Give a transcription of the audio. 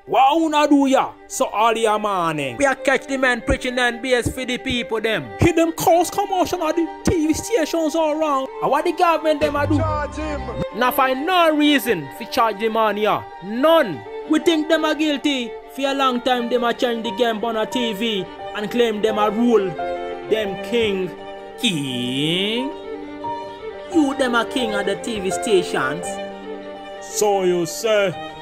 What una do ya? So early a morning. We a catch the men preaching and bass for the people them. Hear them calls commotion at the TV stations all around. And what the government them a do? Charge him. Now find no reason for charge the man here. None. We think them are guilty. For a long time them a change the game on a TV and claim them a rule. Them king. King? You them a king at the TV stations? So you say.